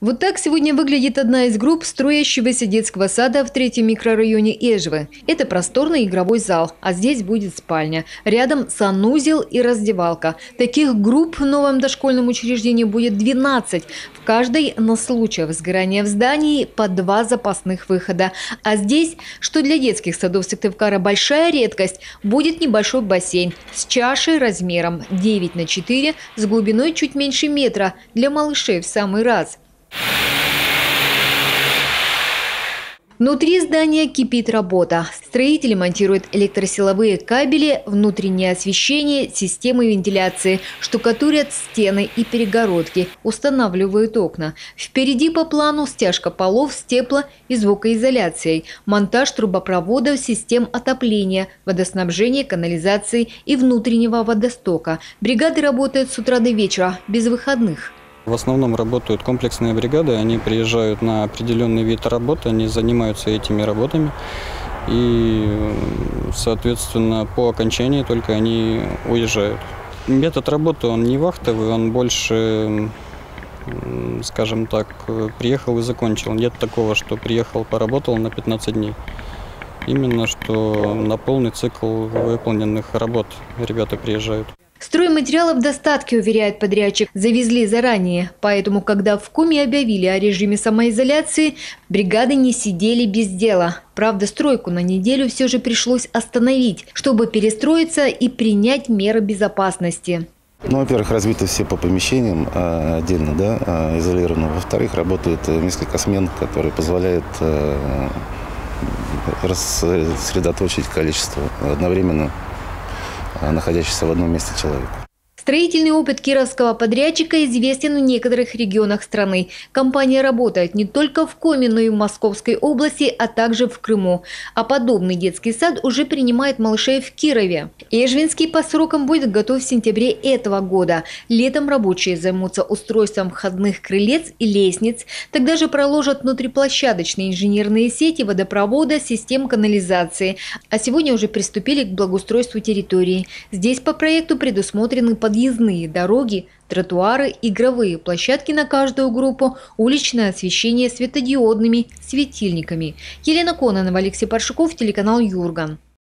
Вот так сегодня выглядит одна из групп строящегося детского сада в 3-м микрорайоне Эжвы. Это просторный игровой зал, а здесь будет спальня. Рядом санузел и раздевалка. Таких групп в новом дошкольном учреждении будет 12. В каждой на случай возгорания в здании по 2 запасных выхода. А здесь, что для детских садов Сыктывкара большая редкость, будет небольшой бассейн с чашей размером 9 на 4 с глубиной чуть меньше метра для малышей в самый раз. Внутри здания кипит работа. Строители монтируют электросиловые кабели, внутреннее освещение, системы вентиляции, штукатурят стены и перегородки, устанавливают окна. Впереди по плану стяжка полов с тепло- и звукоизоляцией, монтаж трубопроводов, систем отопления, водоснабжения, канализации и внутреннего водостока. Бригады работают с утра до вечера, без выходных. В основном работают комплексные бригады, они приезжают на определенный вид работы, они занимаются этими работами. И, соответственно, по окончании только они уезжают. Метод работы, он не вахтовый, он больше, скажем так, приехал и закончил. Нет такого, что приехал, поработал на 15 дней. Именно что на полный цикл выполненных работ ребята приезжают. Стройматериалов в достатке, уверяет подрядчик, завезли заранее. Поэтому, когда в КОМе объявили о режиме самоизоляции, бригады не сидели без дела. Правда, стройку на неделю все же пришлось остановить, чтобы перестроиться и принять меры безопасности. Ну, во-первых, разбиты все по помещениям отдельно, да, изолированы. Во-вторых, работают несколько смен, которые позволяют рассредоточить количество одновременно находящихся в одном месте человек. Строительный опыт кировского подрядчика известен в некоторых регионах страны. Компания работает не только в КОМе, но и в Московской области, а также в Крыму. А подобный детский сад уже принимает малышей в Кирове. Эжвинский по срокам будет готов в сентябре этого года. Летом рабочие займутся устройством входных крылец и лестниц. Тогда же проложат внутриплощадочные инженерные сети водопровода, систем канализации. А сегодня уже приступили к благоустройству территории. Здесь по проекту предусмотрены подъездные дороги, тротуары, игровые площадки на каждую группу, уличное освещение светодиодными светильниками. Елена Кононова, Алексей Паршуков, телеканал Юрган.